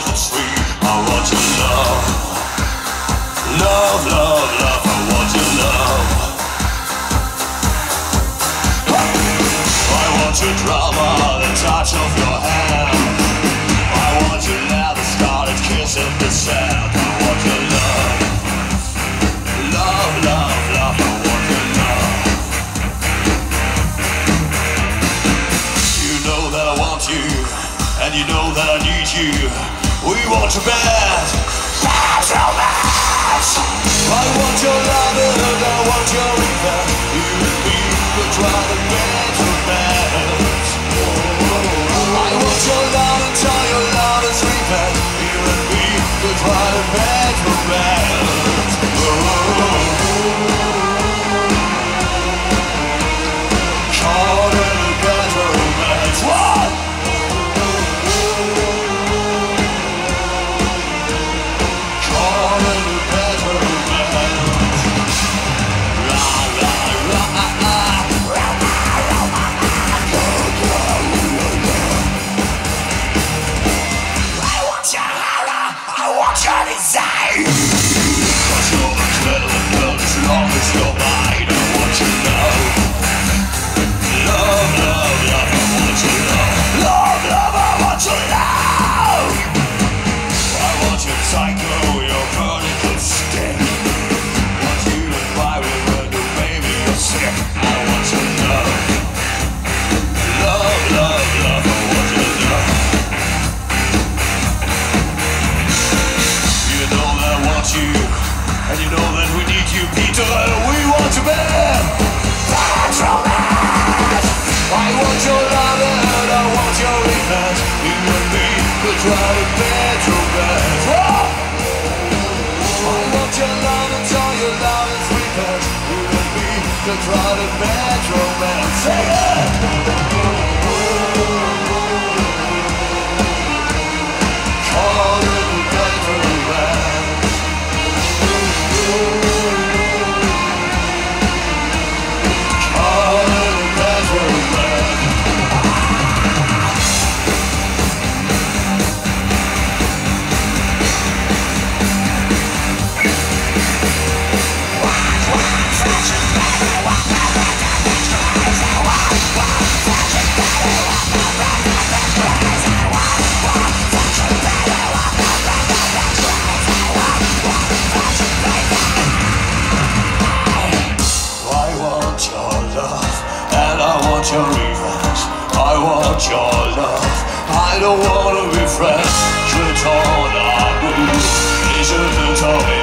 set it free. I want your love. Love, love, love, I want your love. I want your drama, the touch of your hand. I want your now the started kiss in the sand. I want your love. Love, love, love, I want your love. You know that I want you, and you know that I need you. We want your bad romance. I want your love and I want your revenge. You and me could try the bad romance. I want your love until your love is revenge. You and me could try the bad romance. Caught in a bad romance. What? Try to bed romance. I want your love until your love is repent. You and me could try to bed romance. Sing it! Call it a bed romance. Call it a bed romance. Your revenge. I want your love. I don't wanna be friends. Je t'en amour et je veux t'en